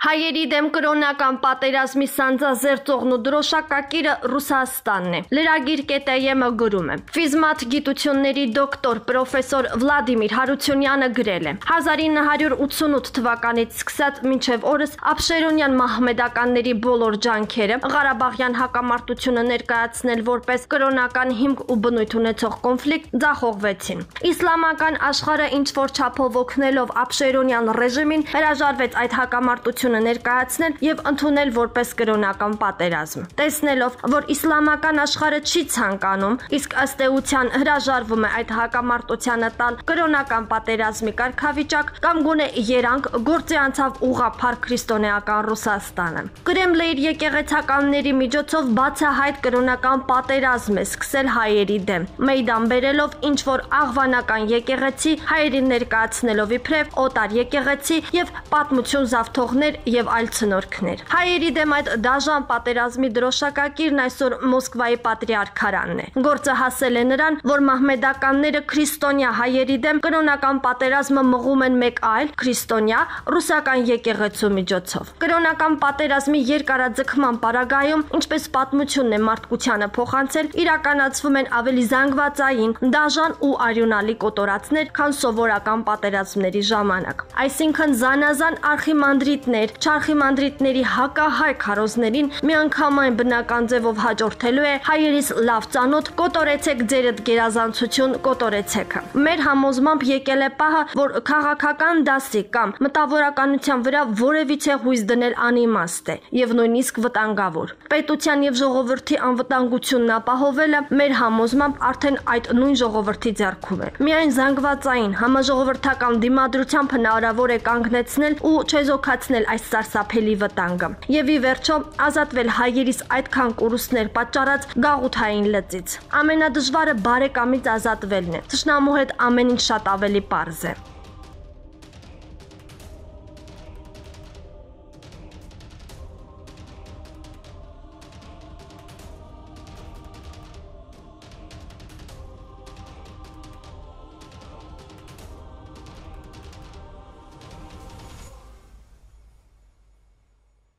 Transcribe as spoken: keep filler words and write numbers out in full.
Հայերի դեմ կրոնական պատերազմի սանձազերծողն ու դրոշակակիրը Ռուսաստանն է։ Լրագիր կետայեմը գրում է. Ֆիզմաթ գիտությունների դոկտոր պրոֆեսոր Վլադիմիր Հարությունյանը գրել է. հազար ինը հարյուր ութսունութ թվականից սկսած մինչև օրս Աբշերոնյան մահմեդականների բոլոր ջանքերը Ղարաբաղյան հակամարտությունը ներկայացնել որպես կրոնական հիմք ու բնույթ ունեցող կոնֆլիկտ ձախողվեցին։ Իսլամական աշխարհը ինչ որ չափով օգնելով Աբշերոնյան ռեժիմին հրաժարվեց այդ հակամարտությունը ներկայացնել եւ ընդունել որպես կրոնական պատերազմ։ Տեսնելով, որ իսլամական աշխարհը չի ցանկանում, իսկ ըստ էության հրաժարվում է այդ հակամարտությանը տալ կրոնական պատերազմի կարգավիճակ կամ գոնե երանգ, գործի անցավ ուղղափառ քրիստոնեական Ռուսաստանը։ Կրեմլը իր եկեղեցականների միջոցով բացահայտ կրոնական պատերազմ է սկսել հայերի դեմ, մեյդան բերելով ինչ որ աղվանական եկեղեցի հայերի ներկայացնելով իբրև օտար եկեղեցի եւ պատմություն զավթողներ եւ այլ ցնորքներ։ Հայերի դեմ այդ դաժան պատերազմի դրոշակակիրն այսօր Մոսկվայի պատրիարքարանն է։ Գործը հասել է նրան, որ մահմեդականները քրիստոնյա հայերի դեմ կրոնական պատերազմը մղում են մեկ այլ քրիստոնյա ռուսական եկեղեցու միջոցով։ Կրոնական պատերազմի երկարաձգման պարագայում, ինչպես պատմությունն է մարդկությանը փոխանցել, իրականացվում են ավելի զանգվածային, դաժան ու արյունալի կոտորածներ, քան սովորական պատերազմների ժամանակ։ Այսինքն զանազան արխիմանդրիտներ, չարխիմանդրիտների հակահայ քարոզներին միանգամայն բնական ձևով հաջորդելու է հայերիս լավ ծանոթ կոտորեցեք ձերդ գերազանցություն կոտորեցեքը։ Մեր համոզմամբ եկել է պահը, որ քաղաքական դասի կամ մտավորականության վրա որևիցե հույս դնել անիմաստ է եւ նույնիսկ վտանգավոր։ Պետության եւ ժողովրդի անվտանգությունն ապահովելը մեր համոզմամբ արդեն այդ նույն ժողովրդի ձեռքում է։ Միայն զանգվածային համաժողովրդական դիմադրությամբ հնարավոր է կանգնեցնել ու չեզոքացնել այս սարսափելի վտանգը եւ ի վերջո ազատվել հայերիս այդքան կորուստներ պատճառած գաղութային լծից։ Ամենադժվարը բարեկամից ազատվելն է։ Թշնամու հետ ամեն ինչ շատ ավելի պարզ է։